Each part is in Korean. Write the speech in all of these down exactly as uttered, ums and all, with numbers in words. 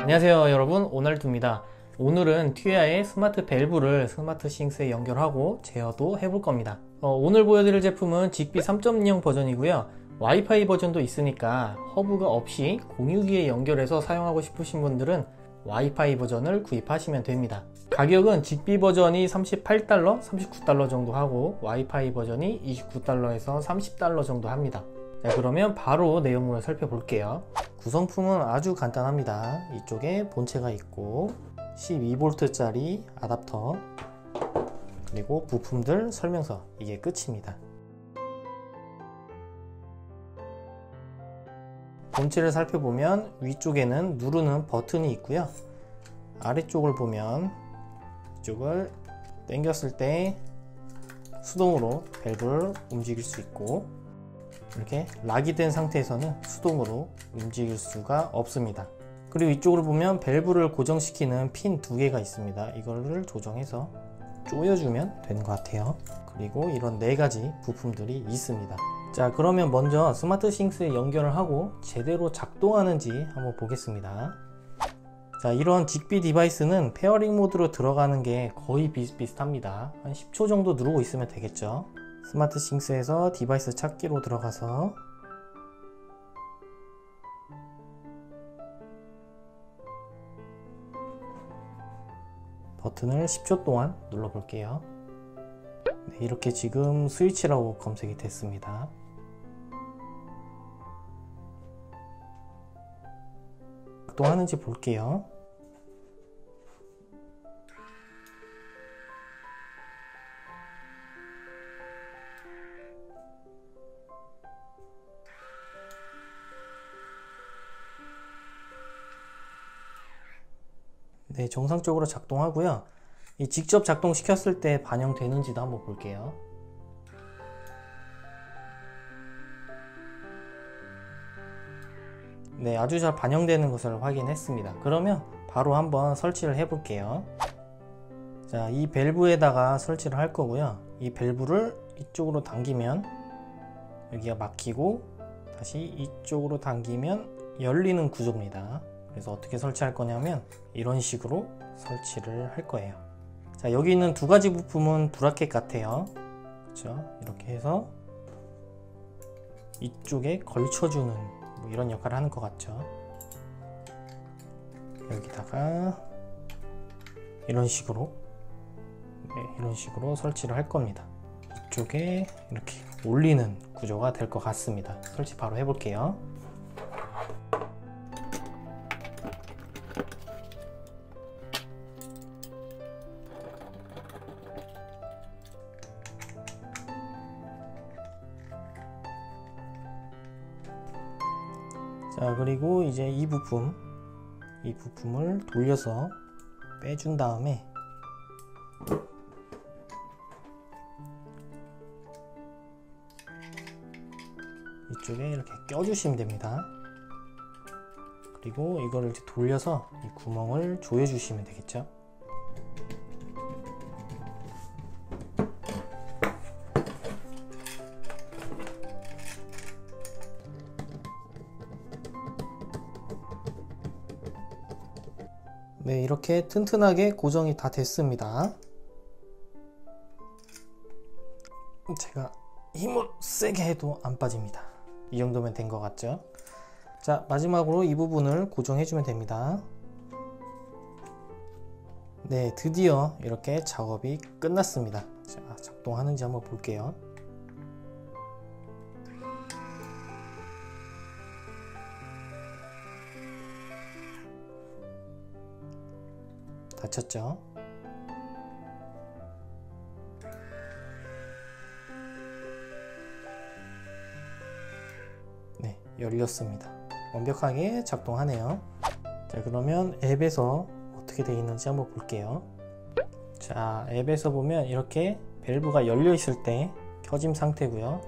안녕하세요 여러분, 오날두입니다. 오늘은 튜야의 스마트 밸브를 스마트 싱스에 연결하고 제어도 해볼 겁니다. 어, 오늘 보여드릴 제품은 직비 삼 점 영 버전이고요. 와이파이 버전도 있으니까 허브가 없이 공유기에 연결해서 사용하고 싶으신 분들은 와이파이 버전을 구입하시면 됩니다. 가격은 직비 버전이 삼십팔 달러, 삼십구 달러 정도 하고 와이파이 버전이 이십구 달러에서 삼십 달러 정도 합니다. 자, 그러면 바로 내용물을 살펴볼게요. 구성품은 아주 간단합니다. 이쪽에 본체가 있고 십이 볼트짜리 아답터, 그리고 부품들 설명서, 이게 끝입니다. 본체를 살펴보면 위쪽에는 누르는 버튼이 있고요. 아래쪽을 보면 이쪽을 당겼을 때 수동으로 밸브를 움직일 수 있고, 이렇게 락이 된 상태에서는 수동으로 움직일 수가 없습니다. 그리고 이쪽으로 보면 밸브를 고정시키는 핀 두 개가 있습니다. 이거를 조정해서 조여주면 되는 것 같아요. 그리고 이런 네 가지 부품들이 있습니다. 자, 그러면 먼저 스마트 싱스에 연결을 하고 제대로 작동하는지 한번 보겠습니다. 자, 이런 직비 디바이스는 페어링 모드로 들어가는 게 거의 비슷비슷합니다. 한 십 초 정도 누르고 있으면 되겠죠. 스마트 싱스에서 디바이스 찾기로 들어가서 버튼을 십 초 동안 눌러 볼게요. 네, 이렇게 지금 스위치라고 검색이 됐습니다. 작동하는지 볼게요. 네, 정상적으로 작동하고요. 이 직접 작동시켰을 때 반영되는지도 한번 볼게요. 네, 아주 잘 반영되는 것을 확인했습니다. 그러면 바로 한번 설치를 해 볼게요. 자, 이 밸브에다가 설치를 할 거고요. 이 밸브를 이쪽으로 당기면 여기가 막히고, 다시 이쪽으로 당기면 열리는 구조입니다. 그래서 어떻게 설치할 거냐면 이런 식으로 설치를 할 거예요. 자, 여기 있는 두 가지 부품은 브라켓 같아요. 그렇죠? 이렇게 해서 이쪽에 걸쳐주는 뭐 이런 역할을 하는 것 같죠. 여기다가 이런 식으로 네, 이런 식으로 설치를 할 겁니다. 이쪽에 이렇게 올리는 구조가 될 것 같습니다. 설치 바로 해볼게요. 자, 그리고 이제 이 부품, 이 부품을 돌려서 빼준 다음에 이쪽에 이렇게 껴주시면 됩니다. 그리고 이거를 이제 돌려서 이 구멍을 조여주시면 되겠죠. 네, 이렇게 튼튼하게 고정이 다 됐습니다. 제가 힘을 세게 해도 안 빠집니다. 이 정도면 된 것 같죠? 자, 마지막으로 이 부분을 고정해주면 됩니다. 네, 드디어 이렇게 작업이 끝났습니다. 자, 작동하는지 한번 볼게요. 닫혔죠? 네, 열렸습니다. 완벽하게 작동하네요. 자, 그러면 앱에서 어떻게 되어 있는지 한번 볼게요. 자, 앱에서 보면 이렇게 밸브가 열려 있을 때 켜짐 상태고요.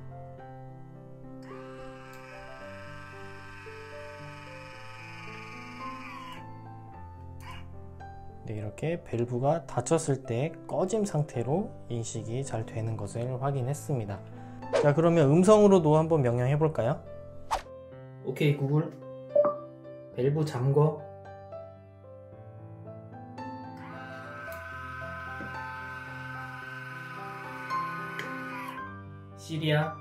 네, 이렇게 밸브가 닫혔을 때 꺼짐 상태로 인식이 잘 되는 것을 확인했습니다. 자, 그러면 음성으로도 한번 명령해 볼까요? 오케이 구글, 밸브 잠궈. 시리야,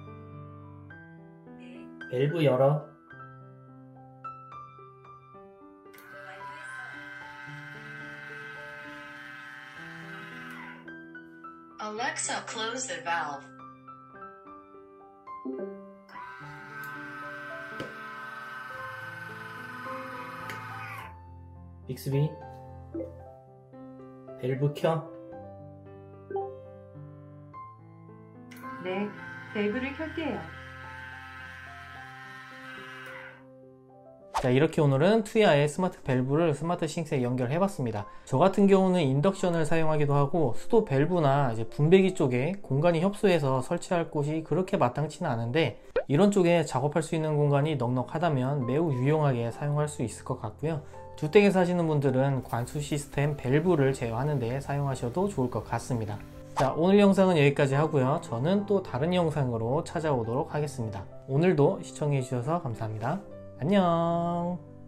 밸브 열어. Alexa, close the valve. 빅스비, 밸브 켜. 네, 밸브를 켤게요. 자, 이렇게 오늘은 투야의 스마트 밸브를 스마트 싱크에 연결해 봤습니다. 저 같은 경우는 인덕션을 사용하기도 하고 수도 밸브나 이제 분배기 쪽에 공간이 협소해서 설치할 곳이 그렇게 마땅치는 않은데 이런 쪽에 작업할 수 있는 공간이 넉넉하다면 매우 유용하게 사용할 수 있을 것 같고요. 주택에 사시는 분들은 관수 시스템 밸브를 제어하는 데 사용하셔도 좋을 것 같습니다. 자, 오늘 영상은 여기까지 하고요. 저는 또 다른 영상으로 찾아오도록 하겠습니다. 오늘도 시청해 주셔서 감사합니다. 안녕.